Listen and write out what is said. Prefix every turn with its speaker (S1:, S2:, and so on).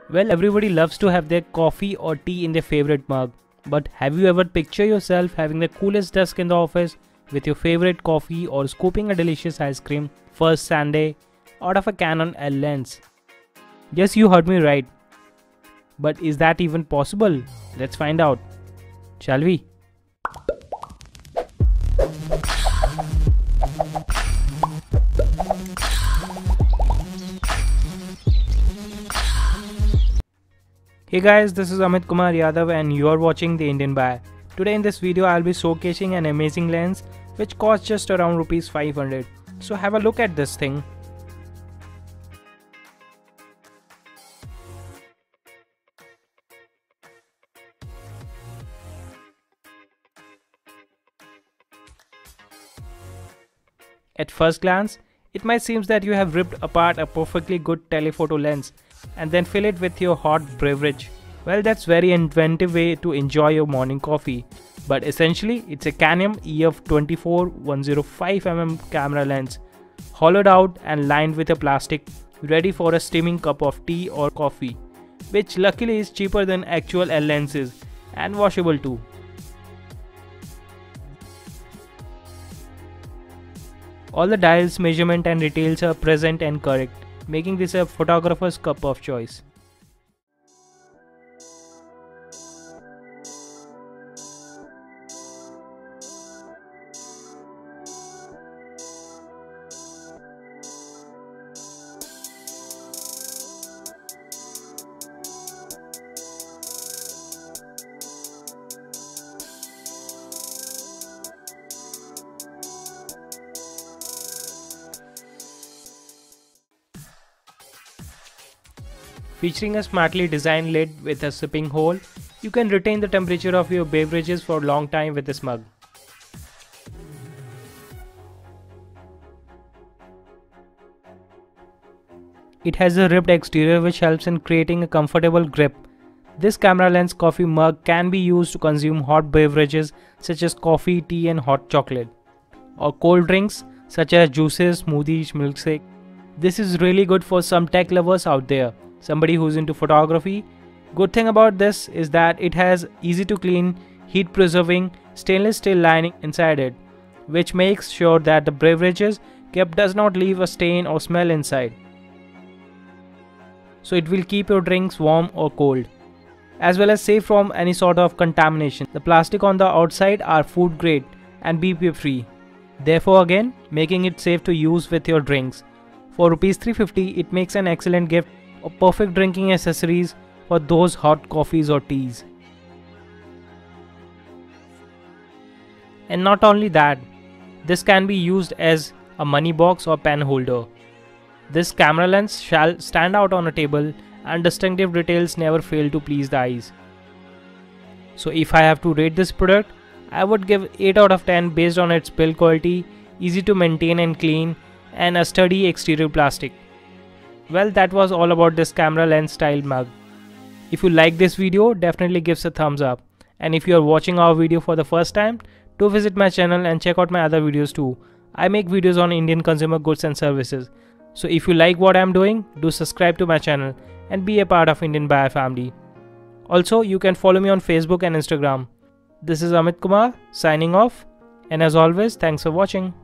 S1: Well, everybody loves to have their coffee or tea in their favorite mug. But have you ever pictured yourself having the coolest desk in the office with your favorite coffee or scooping a delicious ice cream first Sunday out of a Canon L lens? Yes, you heard me right. But is that even possible? Let's find out. Shall we? Hey guys, this is Amit Kumar Yadav and you are watching The Indian Buyer. Today in this video I'll be showcasing an amazing lens which costs just around rupees 500. So have a look at this thing. At first glance, it might seem that you have ripped apart a perfectly good telephoto lens and then fill it with your hot beverage. Well, that's very inventive way to enjoy your morning coffee. But essentially, it's a Canon EF 24-105mm camera lens, hollowed out and lined with a plastic, ready for a steaming cup of tea or coffee, which luckily is cheaper than actual L lenses and washable too. All the dials, measurement and details are present and correct, making this a photographer's cup of choice. Featuring a smartly designed lid with a sipping hole, you can retain the temperature of your beverages for a long time with this mug. It has a ribbed exterior which helps in creating a comfortable grip. This camera lens coffee mug can be used to consume hot beverages such as coffee, tea and hot chocolate, or cold drinks such as juices, smoothies, milkshake. This is really good for some tech lovers out there. Somebody who's into photography. Good thing about this is that it has easy to clean, heat preserving stainless steel lining inside it, which makes sure that the beverages kept does not leave a stain or smell inside. So it will keep your drinks warm or cold, as well as safe from any sort of contamination. The plastic on the outside are food grade and BPA free, therefore again making it safe to use with your drinks. For rupees 350 it makes an excellent gift or perfect drinking accessories for those hot coffees or teas. And not only that, this can be used as a money box or pen holder. This camera lens shall stand out on a table and distinctive details never fail to please the eyes. So if I have to rate this product, I would give 8 out of 10 based on its build quality, easy to maintain and clean, and a sturdy exterior plastic. Well, that was all about this camera lens style mug. If you like this video, definitely give us a thumbs up. And if you are watching our video for the first time, do visit my channel and check out my other videos too. I make videos on Indian consumer goods and services. So if you like what I am doing, do subscribe to my channel and be a part of Indian Buyer family. Also, you can follow me on Facebook and Instagram. This is Amit Kumar signing off, and as always, thanks for watching.